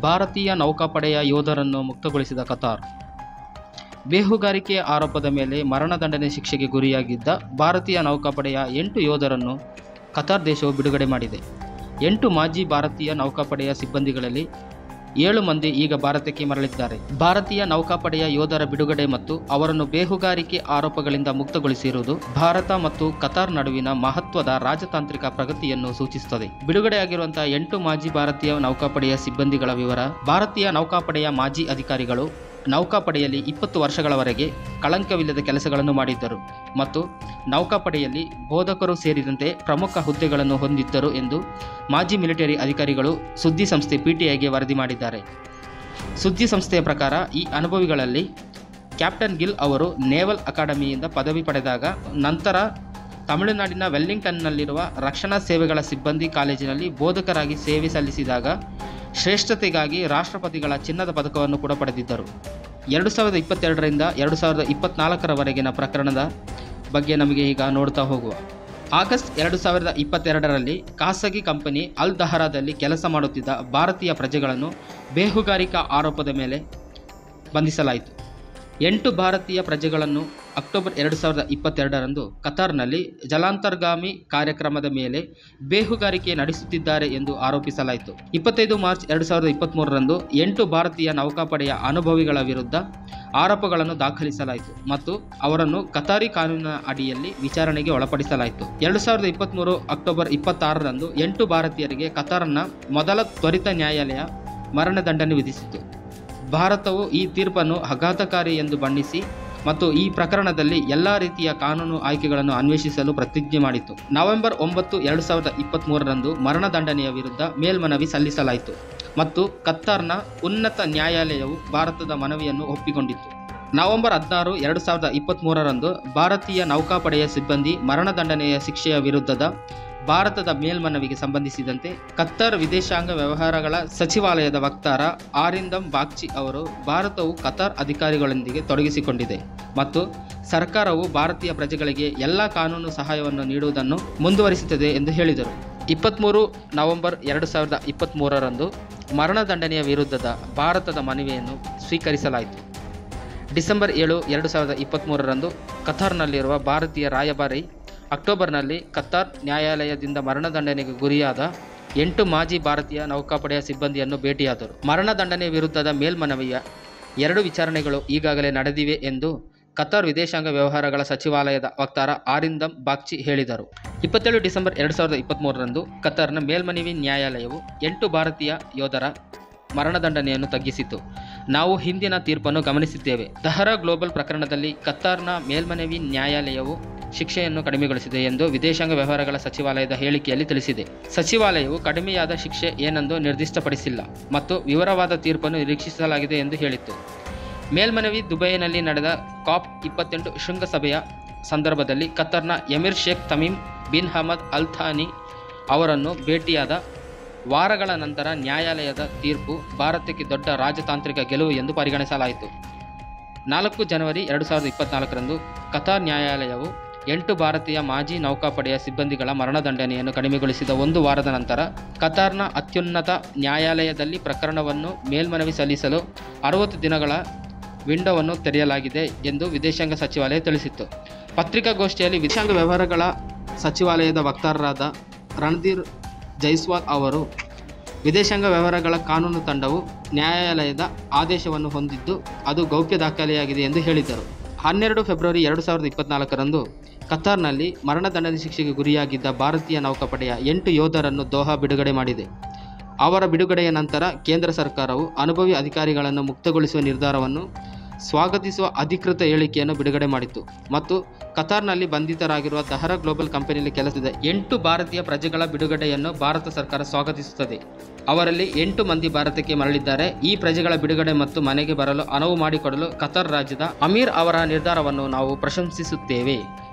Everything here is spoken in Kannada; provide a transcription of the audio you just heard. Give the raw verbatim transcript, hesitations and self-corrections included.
ಭಾರತೀಯ ನೌಕಾಪಡೆಯ ಯೋಧರನ್ನು ಮುಕ್ತಗೊಳಿಸಿದ ಕತಾರ್. ಬೇಹುಗಾರಿಕೆ ಆರೋಪದ ಮೇಲೆ ಮರಣದಂಡನೆ ಶಿಕ್ಷೆಗೆ ಗುರಿಯಾಗಿದ್ದ ಭಾರತೀಯ ನೌಕಾಪಡೆಯ ಎಂಟು ಯೋಧರನ್ನು ಕತಾರ್ ದೇಶವು ಬಿಡುಗಡೆ ಮಾಡಿದೆ. ಎಂಟು ಮಾಜಿ ಭಾರತೀಯ ನೌಕಾಪಡೆಯ ಸಿಬ್ಬಂದಿಗಳಲ್ಲಿ ಏಳು ಮಂದಿ ಈಗ ಭಾರತಕ್ಕೆ ಮರಳಿದ್ದಾರೆ. ಭಾರತೀಯ ನೌಕಾಪಡೆಯ ಯೋಧರ ಬಿಡುಗಡೆ ಮತ್ತು ಅವರನ್ನು ಬೇಹುಗಾರಿಕೆ ಆರೋಪಗಳಿಂದ ಮುಕ್ತಗೊಳಿಸಿರುವುದು ಭಾರತ ಮತ್ತು ಕತಾರ್ ನಡುವಿನ ಮಹತ್ವದ ರಾಜತಾಂತ್ರಿಕ ಪ್ರಗತಿಯನ್ನು ಸೂಚಿಸುತ್ತದೆ. ಬಿಡುಗಡೆಯಾಗಿರುವಂತಹ ಎಂಟು ಮಾಜಿ ಭಾರತೀಯ ನೌಕಾಪಡೆಯ ಸಿಬ್ಬಂದಿಗಳ ವಿವರ. ಭಾರತೀಯ ನೌಕಾಪಡೆಯ ಮಾಜಿ ಅಧಿಕಾರಿಗಳು ನೌಕಾಪಡೆಯಲ್ಲಿ ಇಪ್ಪತ್ತು ವರ್ಷಗಳವರೆಗೆ ಕಳಂಕವಿಲ್ಲದ ಕೆಲಸಗಳನ್ನು ಮಾಡಿದ್ದರು ಮತ್ತು ನೌಕಾಪಡೆಯಲ್ಲಿ ಬೋಧಕರು ಸೇರಿದಂತೆ ಪ್ರಮುಖ ಹುದ್ದೆಗಳನ್ನು ಹೊಂದಿದ್ದರು ಎಂದು ಮಾಜಿ ಮಿಲಿಟರಿ ಅಧಿಕಾರಿಗಳು ಸುದ್ದಿ ಸಂಸ್ಥೆ ಪಿಟಿಐಗೆ ವರದಿ ಮಾಡಿದ್ದಾರೆ. ಸುದ್ದಿ ಸಂಸ್ಥೆಯ ಪ್ರಕಾರ ಈ ಅನುಭವಿಗಳಲ್ಲಿ ಕ್ಯಾಪ್ಟನ್ ಗಿಲ್ ಅವರು ನೇವಲ್ ಅಕಾಡೆಮಿಯಿಂದ ಪದವಿ ಪಡೆದಾಗ ನಂತರ ತಮಿಳುನಾಡಿನ ವೆಲ್ಲಿಂಗ್ಟನ್ನಲ್ಲಿರುವ ರಕ್ಷಣಾ ಸೇವೆಗಳ ಸಿಬ್ಬಂದಿ ಕಾಲೇಜಿನಲ್ಲಿ ಬೋಧಕರಾಗಿ ಸೇವೆ ಸಲ್ಲಿಸಿದಾಗ ಶ್ರೇಷ್ಠತೆಗಾಗಿ ರಾಷ್ಟ್ರಪತಿಗಳ ಚಿನ್ನದ ಪದಕವನ್ನು ಕೂಡ ಪಡೆದಿದ್ದರು. ಎರಡು ಸಾವಿರದ ಇಪ್ಪತ್ತೆರಡರಿಂದ ಎರಡು ಸಾವಿರದ ಇಪ್ಪತ್ತ್ನಾಲ್ಕರವರೆಗಿನ ಪ್ರಕರಣದ ಬಗ್ಗೆ ನಮಗೆ ಈಗ ನೋಡ್ತಾ ಹೋಗುವ. ಆಗಸ್ಟ್ ಎರಡು ಸಾವಿರದ ಇಪ್ಪತ್ತೆರಡರಲ್ಲಿ ಖಾಸಗಿ ಕಂಪನಿ ಅಲ್ ದಹರಾದಲ್ಲಿ ಕೆಲಸ ಮಾಡುತ್ತಿದ್ದ ಭಾರತೀಯ ಪ್ರಜೆಗಳನ್ನು ಬೇಹುಗಾರಿಕಾ ಆರೋಪದ ಮೇಲೆ ಬಂಧಿಸಲಾಯಿತು. ಎಂಟು ಭಾರತೀಯ ಪ್ರಜೆಗಳನ್ನು ಅಕ್ಟೋಬರ್ ಎರಡು ಸಾವಿರದ ಇಪ್ಪತ್ತೆರಡರಂದು ಕತಾರ್ನಲ್ಲಿ ಜಲಾಂತರ್ಗಾಮಿ ಕಾರ್ಯಕ್ರಮದ ಮೇಲೆ ಬೇಹುಗಾರಿಕೆ ನಡೆಸುತ್ತಿದ್ದಾರೆ ಎಂದು ಆರೋಪಿಸಲಾಯಿತು. ಇಪ್ಪತ್ತೈದು ಮಾರ್ಚ್ ಎರಡು ಸಾವಿರದ ಇಪ್ಪತ್ತ್ಮೂರರಂದು ಎಂಟು ಭಾರತೀಯ ನೌಕಾಪಡೆಯ ಅನುಭವಿಗಳ ವಿರುದ್ಧ ಆರೋಪಗಳನ್ನು ದಾಖಲಿಸಲಾಯಿತು ಮತ್ತು ಅವರನ್ನು ಕತಾರಿ ಕಾನೂನಿನ ಅಡಿಯಲ್ಲಿ ವಿಚಾರಣೆಗೆ ಒಳಪಡಿಸಲಾಯಿತು. ಎರಡು ಸಾವಿರದ ಇಪ್ಪತ್ತ್ಮೂರು ಅಕ್ಟೋಬರ್ ಇಪ್ಪತ್ತಾರರಂದು ಎಂಟು ಭಾರತೀಯರಿಗೆ ಕತಾರ್ನ ಮೊದಲ ತ್ವರಿತ ನ್ಯಾಯಾಲಯ ಮರಣದಂಡನೆ ವಿಧಿಸಿತು. ಭಾರತವು ಈ ತೀರ್ಪನ್ನು ಆಘಾತಕಾರಿ ಎಂದು ಬಣ್ಣಿಸಿ ಮತ್ತು ಈ ಪ್ರಕರಣದಲ್ಲಿ ಎಲ್ಲ ರೀತಿಯ ಕಾನೂನು ಆಯ್ಕೆಗಳನ್ನು ಅನ್ವೇಷಿಸಲು ಪ್ರತಿಜ್ಞೆ ಮಾಡಿತು. ನವೆಂಬರ್ ಒಂಬತ್ತು ಎರಡು ಸಾವಿರದ ಇಪ್ಪತ್ತ್ಮೂರರಂದು ಮರಣದಂಡನೆಯ ವಿರುದ್ಧ ಮೇಲ್ಮನವಿ ಸಲ್ಲಿಸಲಾಯಿತು ಮತ್ತು ಕತಾರ್ನ ಉನ್ನತ ನ್ಯಾಯಾಲಯವು ಭಾರತದ ಮನವಿಯನ್ನು ಒಪ್ಪಿಕೊಂಡಿತು. ನವೆಂಬರ್ ಹದಿನಾರು ಎರಡು ಸಾವಿರದ ಇಪ್ಪತ್ತ್ಮೂರರಂದು ಭಾರತೀಯ ನೌಕಾಪಡೆಯ ಸಿಬ್ಬಂದಿ ಮರಣದಂಡನೆಯ ಶಿಕ್ಷೆಯ ವಿರುದ್ಧದ ಭಾರತದ ಮೇಲ್ಮನವಿಗೆ ಸಂಬಂಧಿಸಿದಂತೆ ಕತಾರ್ ವಿದೇಶಾಂಗ ವ್ಯವಹಾರಗಳ ಸಚಿವಾಲಯದ ವಕ್ತಾರ ಆರಿಂದಮ್ ಬಾಗ್ಚಿ ಅವರು ಭಾರತವು ಕತಾರ್ ಅಧಿಕಾರಿಗಳೊಂದಿಗೆ ತೊಡಗಿಸಿಕೊಂಡಿದೆ ಮತ್ತು ಸರ್ಕಾರವು ಭಾರತೀಯ ಪ್ರಜೆಗಳಿಗೆ ಎಲ್ಲ ಕಾನೂನು ಸಹಾಯವನ್ನು ನೀಡುವುದನ್ನು ಮುಂದುವರಿಸುತ್ತದೆ ಎಂದು ಹೇಳಿದರು. ಇಪ್ಪತ್ತ್ಮೂರು ನವೆಂಬರ್ ಎರಡು ಸಾವಿರದ ಇಪ್ಪತ್ತ್ಮೂರರಂದು ಮರಣದಂಡನೆಯ ವಿರುದ್ಧದ ಭಾರತದ ಮನವಿಯನ್ನು ಸ್ವೀಕರಿಸಲಾಯಿತು. ಡಿಸೆಂಬರ್ ಏಳು ಎರಡು ಸಾವಿರದ ಇಪ್ಪತ್ತ್ಮೂರರಂದು ಕತಾರ್ನಲ್ಲಿರುವ ಭಾರತೀಯ ರಾಯಭಾರಿ ಅಕ್ಟೋಬರ್ನಲ್ಲಿ ಕತಾರ್ ನ್ಯಾಯಾಲಯದಿಂದ ಮರಣದಂಡನೆಗೆ ಗುರಿಯಾದ ಎಂಟು ಮಾಜಿ ಭಾರತೀಯ ನೌಕಾಪಡೆಯ ಸಿಬ್ಬಂದಿಯನ್ನು ಭೇಟಿಯಾದರು. ಮರಣದಂಡನೆ ವಿರುದ್ಧದ ಮೇಲ್ಮನವಿಯ ಎರಡು ವಿಚಾರಣೆಗಳು ಈಗಾಗಲೇ ನಡೆದಿವೆ ಎಂದು ಕತಾರ್ ವಿದೇಶಾಂಗ ವ್ಯವಹಾರಗಳ ಸಚಿವಾಲಯದ ವಕ್ತಾರ ಆರಿಂದಮ್ ಬಾಗ್ಚಿ ಹೇಳಿದರು. ಇಪ್ಪತ್ತೇಳು ಡಿಸೆಂಬರ್ ಎರಡು ಸಾವಿರದ ಇಪ್ಪತ್ತ್ಮೂರರಂದು ಕತಾರ್ನ ಮೇಲ್ಮನವಿ ನ್ಯಾಯಾಲಯವು ಎಂಟು ಭಾರತೀಯ ಯೋಧರ ಮರಣದಂಡನೆಯನ್ನು ತಗ್ಗಿಸಿತು. ನಾವು ಹಿಂದಿನ ತೀರ್ಪನ್ನು ಗಮನಿಸಿದ್ದೇವೆ. ದಹರಾ ಗ್ಲೋಬಲ್ ಪ್ರಕರಣದಲ್ಲಿ ಕತಾರ್ನ ಮೇಲ್ಮನವಿ ನ್ಯಾಯಾಲಯವು ಶಿಕ್ಷೆಯನ್ನು ಕಡಿಮೆಗೊಳಿಸಿದೆ ಎಂದು ವಿದೇಶಾಂಗ ವ್ಯವಹಾರಗಳ ಸಚಿವಾಲಯದ ಹೇಳಿಕೆಯಲ್ಲಿ ತಿಳಿಸಿದೆ. ಸಚಿವಾಲಯವು ಕಡಿಮೆಯಾದ ಶಿಕ್ಷೆ ಏನೆಂದು ನಿರ್ದಿಷ್ಟಪಡಿಸಿಲ್ಲ ಮತ್ತು ವಿವರವಾದ ತೀರ್ಪನ್ನು ನಿರೀಕ್ಷಿಸಲಾಗಿದೆ ಎಂದು ಹೇಳಿತ್ತು. ಮೇಲ್ಮನವಿ ದುಬೈನಲ್ಲಿ ನಡೆದ ಕಾಪ್ ಇಪ್ಪತ್ತೆಂಟು ಶೃಂಗಸಭೆಯ ಸಂದರ್ಭದಲ್ಲಿ ಕತಾರ್ನ emir Sheikh Tamim bin Hamad Al Thani ಅವರನ್ನು ಭೇಟಿಯಾದ ವಾರಗಳ ನಂತರ ನ್ಯಾಯಾಲಯದ ತೀರ್ಪು ಭಾರತಕ್ಕೆ ದೊಡ್ಡ ರಾಜತಾಂತ್ರಿಕ ಗೆಲುವು ಎಂದು ಪರಿಗಣಿಸಲಾಯಿತು. ನಾಲ್ಕು ಜನವರಿ ಎರಡು ಸಾವಿರದ ಇಪ್ಪತ್ತ್ನಾಲ್ಕರಂದು ಕತಾರ್ ನ್ಯಾಯಾಲಯವು ಎಂಟು ಭಾರತೀಯ ಮಾಜಿ ನೌಕಾಪಡೆಯ ಸಿಬ್ಬಂದಿಗಳ ಮರಣದಂಡನೆಯನ್ನು ಕಡಿಮೆಗೊಳಿಸಿದ ಒಂದು ವಾರದ ನಂತರ ಕತಾರ್ನ ಅತ್ಯುನ್ನತ ನ್ಯಾಯಾಲಯದಲ್ಲಿ ಪ್ರಕರಣವನ್ನು ಮೇಲ್ಮನವಿ ಸಲ್ಲಿಸಲು ಅರವತ್ತು ದಿನಗಳ ವಿಂಡೋವನ್ನು ತೆರೆಯಲಾಗಿದೆ ಎಂದು ವಿದೇಶಾಂಗ ಸಚಿವಾಲಯ ತಿಳಿಸಿತ್ತು. ಪತ್ರಿಕಾಗೋಷ್ಠಿಯಲ್ಲಿ ವಿದೇಶಾಂಗ ವ್ಯವಹಾರಗಳ ಸಚಿವಾಲಯದ ವಕ್ತಾರರಾದ ರಣಧೀರ್ ಜೈಸ್ವಾಲ್ ಅವರು ವಿದೇಶಾಂಗ ವ್ಯವಹಾರಗಳ ಕಾನೂನು ತಂಡವು ನ್ಯಾಯಾಲಯದ ಆದೇಶವನ್ನು ಹೊಂದಿದ್ದು ಅದು ಗೌಪ್ಯ ದಾಖಲೆಯಾಗಿದೆ ಎಂದು ಹೇಳಿದರು. ಹನ್ನೆರಡು ಫೆಬ್ರವರಿ ಎರಡು ಸಾವಿರದ ಇಪ್ಪತ್ತ್ನಾಲ್ಕರಂದು ಕತಾರ್ನಲ್ಲಿ ಮರಣದಂಡನೆ ಶಿಕ್ಷೆಗೆ ಗುರಿಯಾಗಿದ್ದ ಭಾರತೀಯ ನೌಕಾಪಡೆಯ ಎಂಟು ಯೋಧರನ್ನು ದೋಹಾ ಬಿಡುಗಡೆ ಮಾಡಿದೆ. ಅವರ ಬಿಡುಗಡೆಯ ನಂತರ ಕೇಂದ್ರ ಸರ್ಕಾರವು ಅನುಭವಿ ಅಧಿಕಾರಿಗಳನ್ನು ಮುಕ್ತಗೊಳಿಸುವ ನಿರ್ಧಾರವನ್ನು ಸ್ವಾಗತಿಸುವ ಅಧಿಕೃತ ಹೇಳಿಕೆಯನ್ನು ಬಿಡುಗಡೆ ಮಾಡಿತು ಮತ್ತು ಕತಾರ್ನಲ್ಲಿ ಬಂಧಿತರಾಗಿರುವ ದಹರಾ ಗ್ಲೋಬಲ್ ಕಂಪನಿಯಲ್ಲಿ ಕೆಲಸದ ಎಂಟು ಭಾರತೀಯ ಪ್ರಜೆಗಳ ಬಿಡುಗಡೆಯನ್ನು ಭಾರತ ಸರ್ಕಾರ ಸ್ವಾಗತಿಸುತ್ತದೆ. ಅವರಲ್ಲಿ ಎಂಟು ಮಂದಿ ಭಾರತಕ್ಕೆ ಮರಳಿದ್ದಾರೆ. ಈ ಪ್ರಜೆಗಳ ಬಿಡುಗಡೆ ಮತ್ತು ಮನೆಗೆ ಬರಲು ಅನುವು ಮಾಡಿಕೊಡಲು ಕತಾರ್ ರಾಜ್ಯದ ಅಮೀರ್ ಅವರ ನಿರ್ಧಾರವನ್ನು ನಾವು ಪ್ರಶಂಸಿಸುತ್ತೇವೆ.